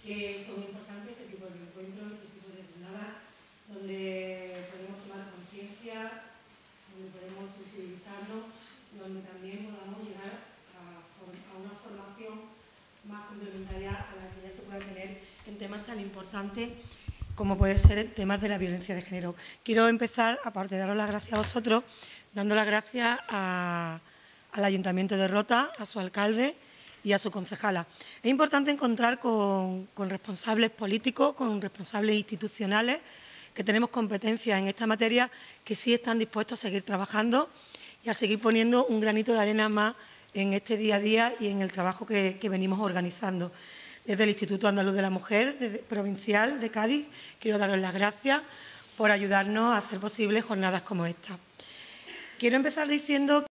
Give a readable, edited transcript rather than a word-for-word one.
que son importantes este tipo de encuentros, este tipo de jornadas, donde podemos tomar conciencia, donde podemos sensibilizarnos, donde también podamos llegar a una formación más complementaria a la que ya se pueda tener en temas tan importantes como puede ser el tema de la violencia de género. Quiero empezar, aparte de daros las gracias a vosotros, dando las gracias al Ayuntamiento de Rota, a su alcalde y a su concejala. Es importante encontrar con responsables políticos, con responsables institucionales, que tenemos competencia en esta materia, que sí están dispuestos a seguir trabajando y a seguir poniendo un granito de arena más en este día a día y en el trabajo que venimos organizando. Desde el Instituto Andaluz de la Mujer Provincial de Cádiz, quiero daros las gracias por ayudarnos a hacer posibles jornadas como esta. Quiero empezar diciendo